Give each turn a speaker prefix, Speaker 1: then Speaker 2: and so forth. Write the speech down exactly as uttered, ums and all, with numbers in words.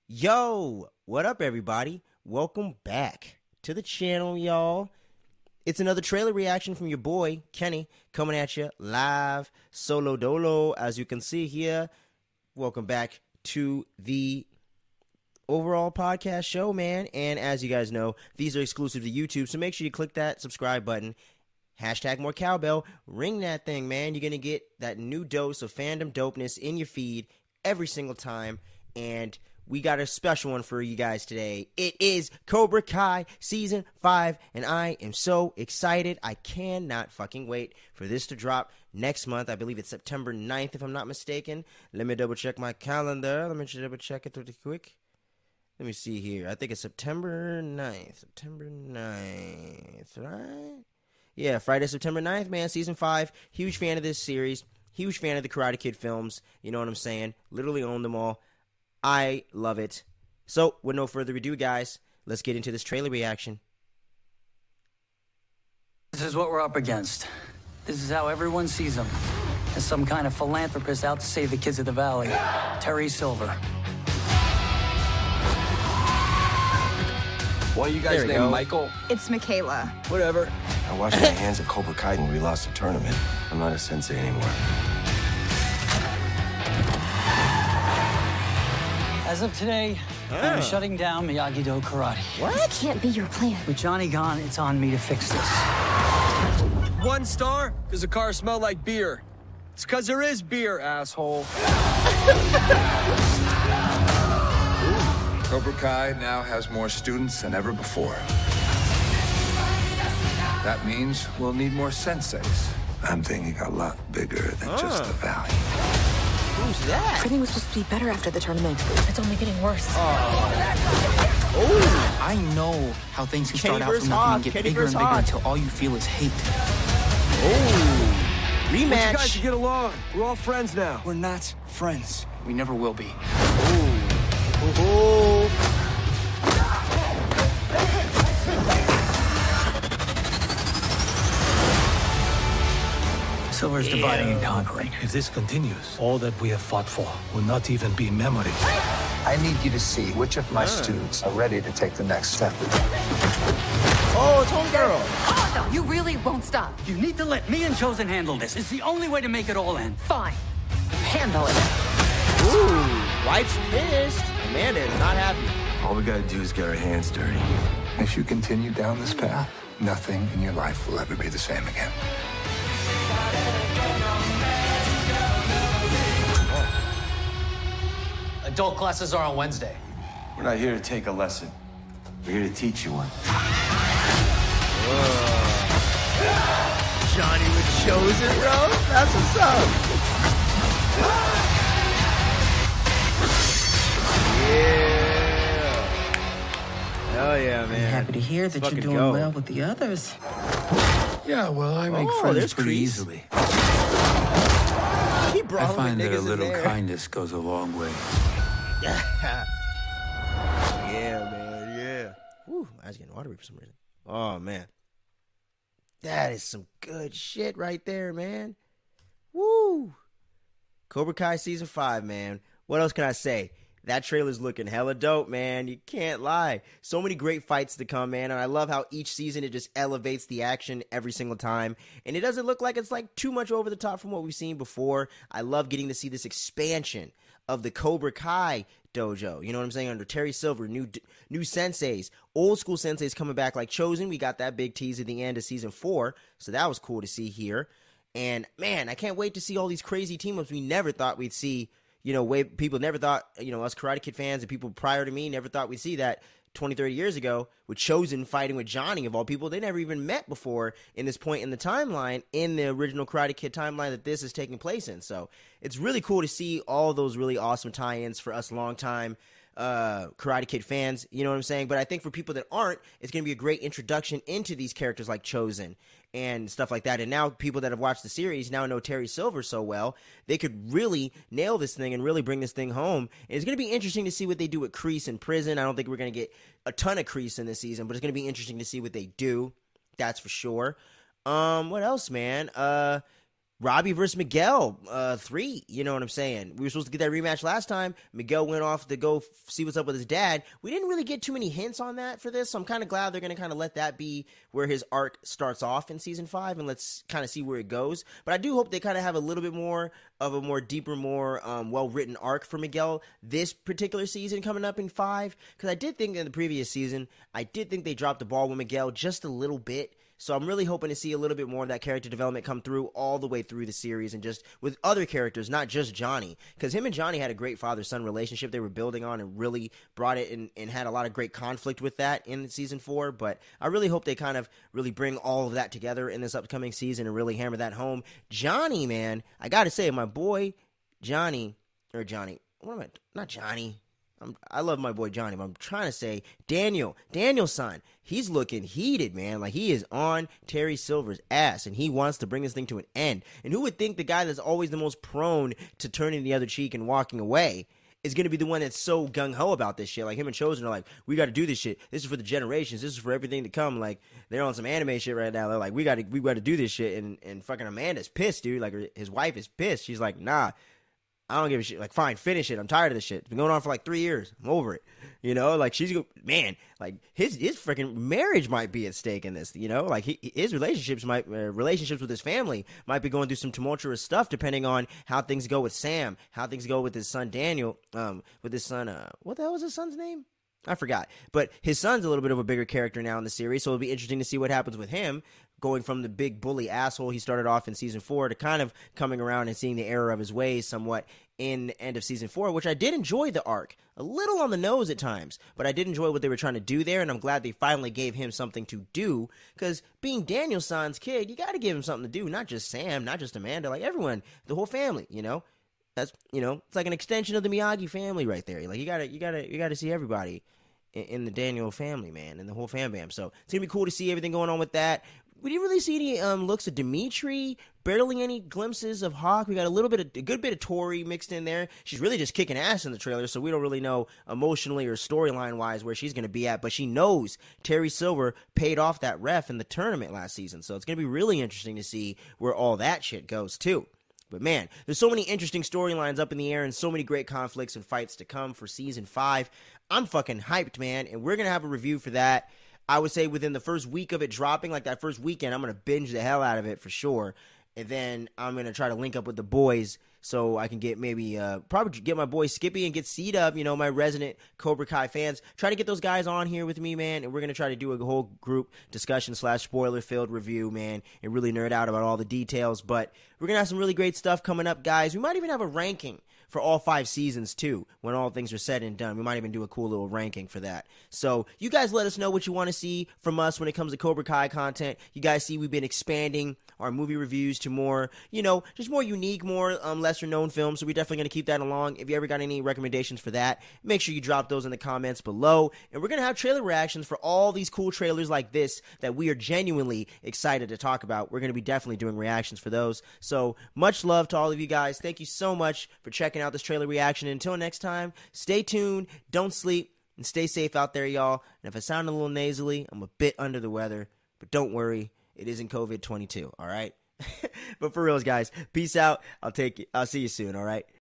Speaker 1: Yo, what up, everybody? Welcome back to the channel, y'all. It's another trailer reaction from your boy, Kenny, coming at you live, solo dolo, as you can see here. Welcome back to the overall podcast show, man. And as you guys know, these are exclusive to YouTube, so make sure you click that subscribe button. Hashtag more cowbell. Ring that thing, man. You're going to get that new dose of fandom dopeness in your feed every single time. And we got a special one for you guys today. It is Cobra Kai Season five, and I am so excited. I cannot fucking wait for this to drop next month. I believe it's September ninth, if I'm not mistaken. Let me double check my calendar. Let me double check it really quick. Let me see here. I think it's September ninth. September ninth, right? Yeah, Friday, September ninth, man. Season five. Huge fan of this series. Huge fan of the Karate Kid films. You know what I'm saying? Literally own them all. I love it. So, with no further ado, guys, let's get into this trailer reaction.
Speaker 2: This is what we're up against. This is how everyone sees him. As some kind of philanthropist out to save the kids of the valley. Terry Silver.
Speaker 3: Why you guys named Michael?
Speaker 4: It's Michaela.
Speaker 3: Whatever.
Speaker 5: I washed my hands at Cobra Kai when we lost the tournament. I'm not a sensei anymore.
Speaker 2: As of today,
Speaker 1: Ah.
Speaker 2: I'm shutting down Miyagi-Do Karate.
Speaker 1: What?
Speaker 4: This can't be your plan.
Speaker 2: With Johnny gone, it's on me to fix this.
Speaker 3: One star? Because the car smelled like beer. It's because there is beer, asshole.
Speaker 6: Cobra Kai now has more students than ever before. That means we'll need more senseis. I'm thinking a lot bigger than
Speaker 1: Ah.
Speaker 6: just the valley.
Speaker 1: Who's that?
Speaker 7: Everything was supposed to be better after the tournament. It's only getting worse.
Speaker 1: Oh,
Speaker 8: I know how things can
Speaker 1: Kenny
Speaker 8: start out
Speaker 1: versus
Speaker 8: from nothing
Speaker 1: Hawk.
Speaker 8: and get
Speaker 1: Kenny
Speaker 8: bigger and
Speaker 1: versus
Speaker 8: bigger
Speaker 1: Hawk.
Speaker 8: until all you feel is hate.
Speaker 1: oh.
Speaker 3: You guys
Speaker 1: Rematch.
Speaker 3: should get along. We're all friends now.
Speaker 8: We're not friends. We never will be.
Speaker 1: Oh.
Speaker 2: Silver's dividing and conquering.
Speaker 9: If this continues, all that we have fought for will not even be memory.
Speaker 6: I need you to see which of my students are ready to take the next step.
Speaker 1: Oh, it's homegirl.
Speaker 7: No, you really won't stop.
Speaker 2: You need to let me and Chosen handle this. It's the only way to make it all end.
Speaker 7: Fine. Handle it.
Speaker 1: Ooh, wife's pissed. Amanda is not happy.
Speaker 5: All we gotta do is get our hands dirty.
Speaker 6: If you continue down this path, nothing in your life will ever be the same again.
Speaker 8: Adult classes are on Wednesday.
Speaker 5: We're not here to take a lesson. We're here to teach you one.
Speaker 1: Johnny with Chosen, bro. That's what's up. Yeah. Hell yeah, man.
Speaker 10: Happy to hear that
Speaker 1: Fucking
Speaker 10: you're doing
Speaker 1: go.
Speaker 10: well with the others.
Speaker 6: Yeah, well, I make
Speaker 1: Oh,
Speaker 6: friends
Speaker 1: there's
Speaker 6: pretty
Speaker 1: Kreese.
Speaker 6: easily.
Speaker 1: He brought all the niggas in there.
Speaker 6: kindness goes a long way.
Speaker 1: Yeah, man, yeah. Whew, I was getting watery for some reason. Oh, man. That is some good shit right there, man. Woo. Cobra Kai Season five, man. What else can I say? That trailer's looking hella dope, man. You can't lie. So many great fights to come, man. And I love how each season it just elevates the action every single time. And it doesn't look like it's like too much over the top from what we've seen before. I love getting to see this expansion of the Cobra Kai dojo. You know what I'm saying? Under Terry Silver, new new senseis, old school senseis coming back like Chosen. We got that big tease at the end of season four. So that was cool to see here. And man, I can't wait to see all these crazy team-ups we never thought we'd see. You know, way people never thought, you know, us Karate Kid fans and people prior to me never thought we'd see that twenty, thirty years ago with Chosen fighting with Johnny, of all people. They never even met before in this point in the timeline, in the original Karate Kid timeline that this is taking place in. So it's really cool to see all those really awesome tie-ins for us longtime uh, Karate Kid fans. You know what I'm saying? But I think for people that aren't, it's going to be a great introduction into these characters like Chosen and stuff like that. And now people that have watched the series now know Terry Silver so well, they could really nail this thing and really bring this thing home. And it's going to be interesting to see what they do with Kreese in prison. I don't think we're going to get a ton of Kreese in this season, but it's going to be interesting to see what they do. That's for sure. Um, what else, man? Uh, Robbie versus Miguel, uh, three. You know what I'm saying? We were supposed to get that rematch last time. Miguel went off to go f- see what's up with his dad. We didn't really get too many hints on that for this, so I'm kind of glad they're going to kind of let that be where his arc starts off in season five, and let's kind of see where it goes. But I do hope they kind of have a little bit more of a more deeper, more um, well-written arc for Miguel this particular season coming up in five, because I did think in the previous season, I did think they dropped the ball with Miguel just a little bit. So I'm really hoping to see a little bit more of that character development come through all the way through the series and just with other characters, not just Johnny. Because him and Johnny had a great father-son relationship they were building on and really brought it and, and had a lot of great conflict with that in season four. But I really hope they kind of really bring all of that together in this upcoming season and really hammer that home. Johnny, man, I got to say, my boy Johnny, or Johnny, what am I, not Johnny. I'm, I love my boy Johnny, but I'm trying to say Daniel, Daniel's son. He's looking heated, man. Like, he is on Terry Silver's ass, and he wants to bring this thing to an end. And who would think the guy that's always the most prone to turning the other cheek and walking away is going to be the one that's so gung-ho about this shit? Like, him and Chosen are like, we got to do this shit. This is for the generations. This is for everything to come. Like, they're on some anime shit right now. They're like, we got to we got to do this shit. And, and fucking Amanda's pissed, dude. Like, his wife is pissed. She's like, nah. I don't give a shit. Like, fine, finish it. I'm tired of this shit. It's been going on for like three years. I'm over it. You know, like, she's go, man, like, his his freaking marriage might be at stake in this. You know, like, he, his relationships might uh, relationships with his family might be going through some tumultuous stuff depending on how things go with Sam, how things go with his son Daniel, um, with his son. Uh, what the hell was his son's name? I forgot. But his son's a little bit of a bigger character now in the series, so it'll be interesting to see what happens with him, going from the big bully asshole he started off in season four to kind of coming around and seeing the error of his ways somewhat in the end of season four, which I did enjoy the arc. A little on the nose at times, but I did enjoy what they were trying to do there, and I'm glad they finally gave him something to do, because being Daniel-san's kid, you got to give him something to do, not just Sam, not just Amanda, like everyone, the whole family, you know? That's, you know, it's like an extension of the Miyagi family right there. Like, you gotta, you gotta, you gotta see everybody in, in the Daniel family, man, and the whole fam bam. So it's gonna be cool to see everything going on with that. We didn't really see any um, looks of Dimitri, barely any glimpses of Hawk. We got a little bit of, a good bit of Tori mixed in there. She's really just kicking ass in the trailer, so we don't really know emotionally or storyline-wise where she's going to be at, but she knows Terry Silver paid off that ref in the tournament last season, so it's going to be really interesting to see where all that shit goes, too. But man, there's so many interesting storylines up in the air and so many great conflicts and fights to come for season five. I'm fucking hyped, man, and we're going to have a review for that. I would say within the first week of it dropping, like that first weekend, I'm going to binge the hell out of it for sure. And then I'm going to try to link up with the boys so I can get maybe, uh, probably get my boy Skippy and get C-Dub, you know, my resident Cobra Kai fans. Try to get those guys on here with me, man. And we're going to try to do a whole group discussion slash spoiler-filled review, man, and really nerd out about all the details. But we're going to have some really great stuff coming up, guys. We might even have a ranking for all five seasons, too, when all things are said and done. We might even do a cool little ranking for that. So you guys let us know what you want to see from us when it comes to Cobra Kai content. You guys see we've been expanding our movie reviews to more, you know, just more unique, more um, lesser-known films, so we're definitely going to keep that along. If you ever got any recommendations for that, make sure you drop those in the comments below. And we're going to have trailer reactions for all these cool trailers like this that we are genuinely excited to talk about. We're going to be definitely doing reactions for those. So much love to all of you guys. Thank you so much for checking out this trailer reaction. Until next time, stay tuned, don't sleep, and stay safe out there, y'all. And if I sound a little nasally, I'm a bit under the weather, but don't worry, it isn't COVID twenty-two, all right? But for reals, guys, peace out. I'll take it. I'll see you soon, all right?